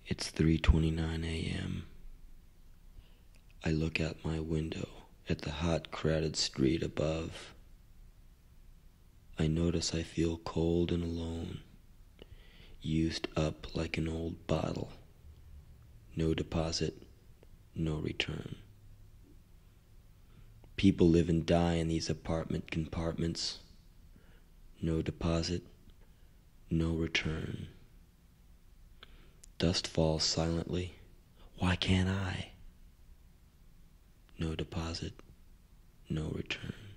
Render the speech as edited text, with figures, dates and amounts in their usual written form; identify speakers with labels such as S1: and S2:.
S1: It's 3:29 a.m. I look out my window at the hot, crowded street above. I notice I feel cold and alone, used up like an old bottle. No deposit, no return. People live and die in these apartment compartments. No deposit, no return. Dust falls silently. Why can't I? No deposit, no return.